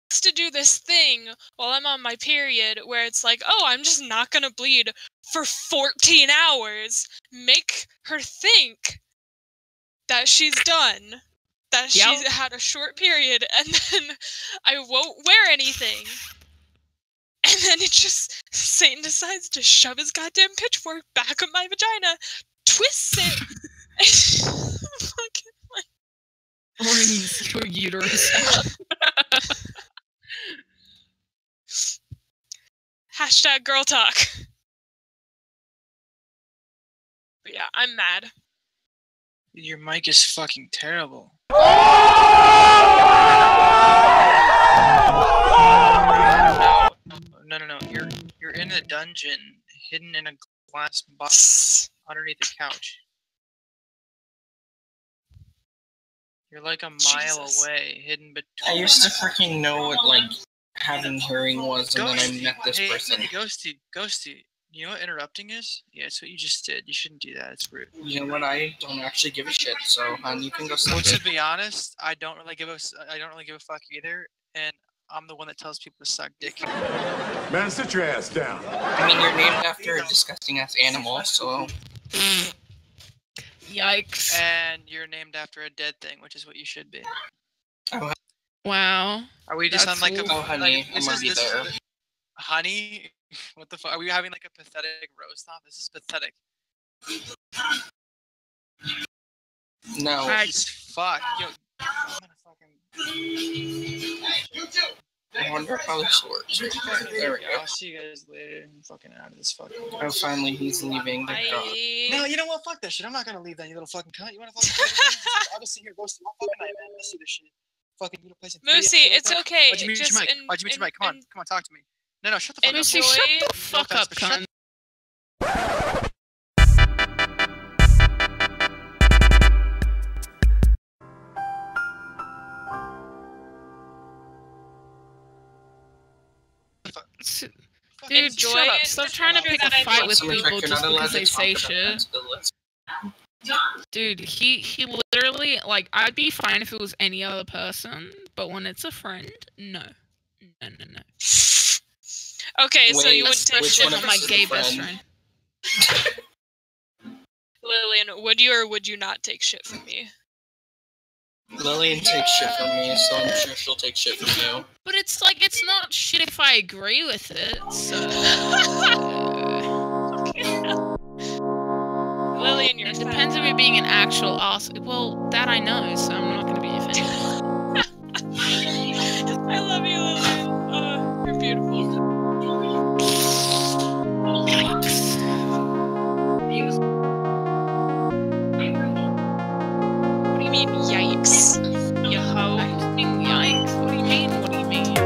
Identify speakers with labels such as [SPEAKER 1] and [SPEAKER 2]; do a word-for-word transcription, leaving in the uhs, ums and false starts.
[SPEAKER 1] to do this thing while I'm on my period where it's like, oh, I'm just not gonna bleed for fourteen hours. Make her think that she's done, that
[SPEAKER 2] Yep.
[SPEAKER 1] she's had a short period, and then I won't wear anything. And then it just, Satan decides to shove his goddamn pitchfork back up my vagina, twists it, and fucking like...
[SPEAKER 2] Rings your uterus.
[SPEAKER 1] Hashtag girl talk. But yeah, I'm mad.
[SPEAKER 3] Your mic is fucking terrible. No, no, no. You're you're in a dungeon, hidden in a glass box underneath the couch. You're like a mile
[SPEAKER 1] Jesus.
[SPEAKER 3] away, hidden between.
[SPEAKER 4] I used to freaking know what like having hearing was, and then I met this
[SPEAKER 3] hey,
[SPEAKER 4] person.
[SPEAKER 3] Hey, Ghosty, Ghosty. You know what interrupting is? Yeah, it's what you just did. You shouldn't do that. It's rude.
[SPEAKER 4] You know what? I don't actually give a shit. So, hon, you can go.
[SPEAKER 3] Well, to be honest, I don't really give a. I don't really give a fuck either, and I'm the one that tells people to suck dick.
[SPEAKER 5] Man, sit your ass down.
[SPEAKER 4] I mean, you're named after a disgusting ass animal, so.
[SPEAKER 2] Yikes.
[SPEAKER 3] And you're named after a dead thing, which is what you should be.
[SPEAKER 4] Oh,
[SPEAKER 2] Wow.
[SPEAKER 3] Are we just
[SPEAKER 2] That's
[SPEAKER 3] on like a?
[SPEAKER 4] oh honey,
[SPEAKER 3] like,
[SPEAKER 4] I'm
[SPEAKER 3] this
[SPEAKER 4] already
[SPEAKER 3] is, this
[SPEAKER 4] there.
[SPEAKER 3] is, honey, what the fuck? Are we having like a pathetic roast off? This is pathetic.
[SPEAKER 4] No.
[SPEAKER 2] I-
[SPEAKER 3] Just fuck. Yo, I'm gonna fucking.
[SPEAKER 4] I wonder how this works. There we go.
[SPEAKER 3] I'll see you guys later. I'm fucking out of this fucking.
[SPEAKER 4] Oh, finally, he's leaving. Thank God.
[SPEAKER 3] No,
[SPEAKER 1] I...
[SPEAKER 3] you know what? Fuck that shit. I'm not gonna leave that, you little fucking cunt. You wanna fucking. I'll just sit here ghosting all fucking night, man. Let's see this shit. Fucking you place in
[SPEAKER 1] Moosey, it's okay.
[SPEAKER 3] Why'd you mute
[SPEAKER 1] Just
[SPEAKER 3] your mic?
[SPEAKER 1] en-
[SPEAKER 3] Why'd you mute your
[SPEAKER 1] en-
[SPEAKER 3] mic? Come on,
[SPEAKER 1] en-
[SPEAKER 3] come on, talk to me. No, no, shut the fuck up.
[SPEAKER 2] Moosey,
[SPEAKER 1] Enjoy-
[SPEAKER 2] shut the
[SPEAKER 3] No
[SPEAKER 2] fuck
[SPEAKER 3] offense,
[SPEAKER 2] up,
[SPEAKER 3] but shut
[SPEAKER 2] cunt. Dude,
[SPEAKER 1] Enjoy
[SPEAKER 2] shut up.
[SPEAKER 1] it.
[SPEAKER 2] Stop trying to pick a
[SPEAKER 1] That I
[SPEAKER 2] fight
[SPEAKER 1] know.
[SPEAKER 2] with
[SPEAKER 4] So we're
[SPEAKER 2] people
[SPEAKER 4] not
[SPEAKER 2] just
[SPEAKER 4] allowed
[SPEAKER 2] because
[SPEAKER 4] to
[SPEAKER 2] they
[SPEAKER 4] talk
[SPEAKER 2] say
[SPEAKER 4] about
[SPEAKER 2] shit.
[SPEAKER 4] that, so let's-
[SPEAKER 2] Dude, he he literally, like, I'd be fine if it was any other person, but when it's a friend, no. No, no, no.
[SPEAKER 1] Okay, so
[SPEAKER 4] Wait,
[SPEAKER 1] you wouldn't take
[SPEAKER 4] which
[SPEAKER 1] shit
[SPEAKER 4] one
[SPEAKER 1] from
[SPEAKER 4] of
[SPEAKER 2] my
[SPEAKER 4] us is
[SPEAKER 2] gay
[SPEAKER 4] the
[SPEAKER 2] best
[SPEAKER 4] friend?
[SPEAKER 2] friend.
[SPEAKER 1] Lillian, would you or would you not take shit from me?
[SPEAKER 4] Lillian takes shit from me, so I'm sure she'll take shit from you.
[SPEAKER 2] But it's like, it's not shit if I agree with it, so...
[SPEAKER 1] Lillian, you're
[SPEAKER 2] It depends if you're being an actual ass. Well, that I know, so I'm not gonna be offended.
[SPEAKER 1] I love you, Lillian. Oh, you're beautiful.
[SPEAKER 2] Yikes.
[SPEAKER 1] What do you mean, yikes? You hoe.
[SPEAKER 2] I just mean yikes. What do you mean? What do you mean?